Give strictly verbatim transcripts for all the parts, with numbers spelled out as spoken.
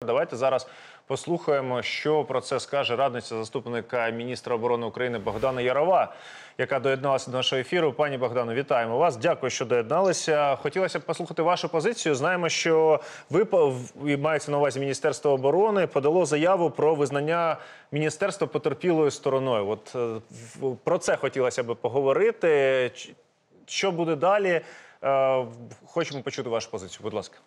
Давайте зараз послухаємо, що про це скаже радниця заступника міністра оборони України Богдана Ярова, яка доєдналася до нашого ефіру. Пані Богдано, вітаємо вас. Дякую, що доєдналися. Хотілося б послухати вашу позицію. Знаємо, що ви, мається на увазі Міністерство оборони, подало заяву про визнання міністерства потерпілою стороною. От про це хотілося б поговорити. Що буде далі? Хочемо почути вашу позицію. Будь ласка.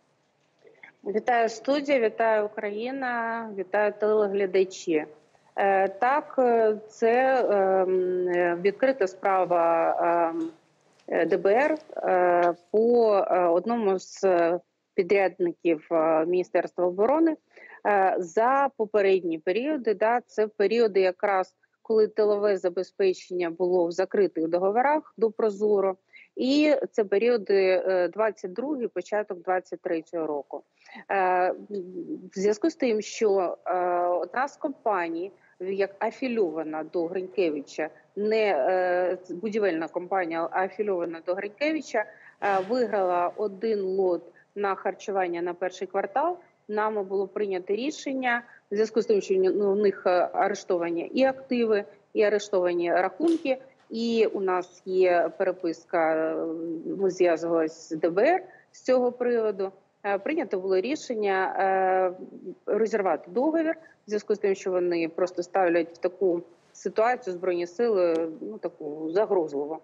Вітаю студія, вітаю Україна, вітаю телеглядачі. Так, це відкрита справа Д Б Р по одному з підрядників Міністерства оборони за попередні періоди. Да, це періоди якраз, коли тилове забезпечення було в закритих договорах до Прозоро. І це періоди двадцять другий, початок двадцять третього року. В зв'язку з тим, що одна з компаній, як афільована до Гринкевича, не будівельна компанія, а афільована до Гринкевича, виграла один лот на харчування на перший квартал, нами було прийнято рішення, в зв'язку з тим, що у них арештовані і активи, і арештовані рахунки, і у нас є переписка, ми зв'язувалися з Д Б Р з цього приводу. Прийнято було рішення розірвати договір, в зв'язку з тим, що вони просто ставлять в таку ситуацію Збройні сили, ну, таку загрозливу.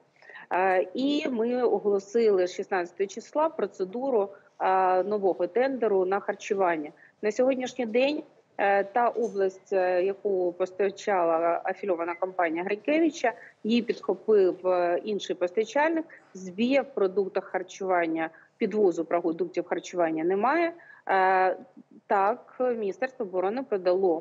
І ми оголосили шістнадцятого числа процедуру нового тендеру на харчування. На сьогоднішній день та область, яку постачала афільована компанія Гринкевича, її підхопив інший постачальник. Збія в продуктах харчування, підвозу продуктів харчування немає. Так, Міністерство оборони подало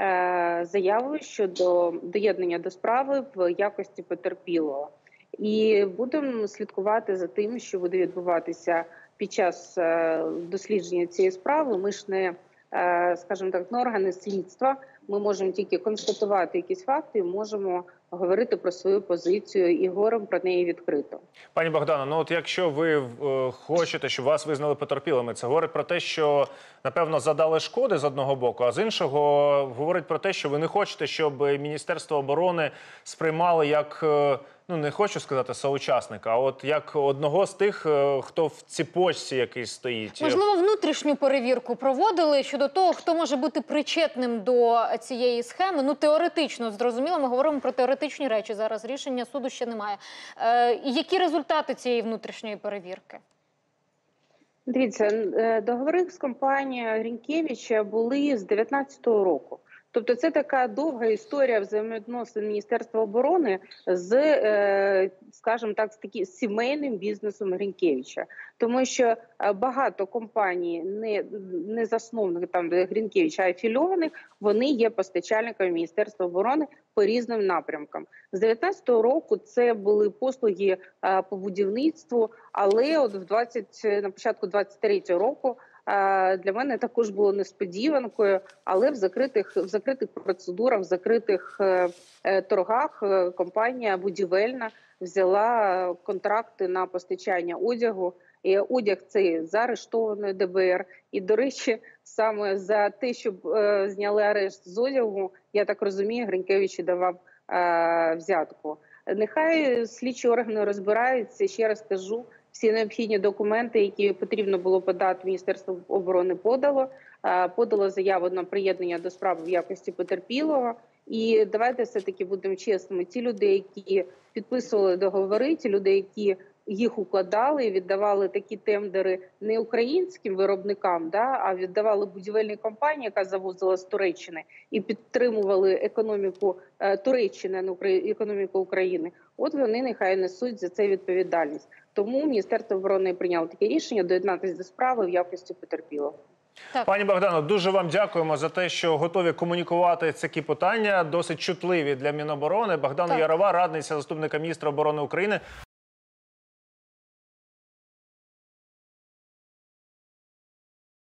заяву щодо доєднання до справи в якості потерпілого. І будемо слідкувати за тим, що буде відбуватися під час дослідження цієї справи. Ми ж не, скажімо так, не органи слідства, ми можемо тільки констатувати якісь факти і можемо говорити про свою позицію і говоримо про неї відкрито. Пані Богдано, ну от якщо ви е, хочете, щоб вас визнали потерпілими, це говорить про те, що, напевно, задали шкоди з одного боку, а з іншого говорить про те, що ви не хочете, щоб Міністерство оборони сприймали як, е, ну не хочу сказати соучасника, а от як одного з тих, е, хто в цепочці якийсь стоїть. Можливо, внутрішню перевірку проводили щодо того, хто може бути причетним до цієї схеми. Ну, теоретично, зрозуміло, ми говоримо про теоретичні речі. Зараз рішення суду ще немає. Е, які результати цієї внутрішньої перевірки? Дивіться, договори з компанією Гринкевича були з дев'ятнадцятого року. Тобто це така довга історія взаємовідносин Міністерства оборони з, скажімо так, з такі, з сімейним бізнесом Гринкевича. Тому що багато компаній, не, не засновників там Гринкевича, а афільованих, вони є постачальниками Міністерства оборони по різним напрямкам. З дев'ятнадцятого року це були послуги по будівництву, але от в двадцять, на початку двадцять третього року для мене також було несподіванкою, але в закритих, в закритих процедурах, в закритих е, торгах е, компанія будівельна взяла контракти на постачання одягу. І одяг цей заарештований Д Б Р. І, до речі, саме за те, щоб е, зняли арешт з одягу, я так розумію, Гринкевич давав е, взятку. Нехай слідчі органи розбираються, ще раз кажу, всі необхідні документи, які потрібно було подати, Міністерство оборони подало. Подало заяву на приєднання до справи в якості потерпілого. І давайте все-таки будемо чесними. Ті люди, які підписували договори, ті люди, які їх укладали і віддавали такі тендери не українським виробникам, да, а віддавали будівельній компанії, яка завозила з Туреччини, і підтримували економіку е, Туреччини, а не економіку України. От вони нехай несуть за це відповідальність. Тому Міністерство оборони прийняло таке рішення доєднатися до справи в якості потерпілого. Так. Пані Богдано, дуже вам дякуємо за те, що готові комунікувати ці питання, досить чутливі для Міноборони. Богдана Ярова, радниця заступника міністра оборони України,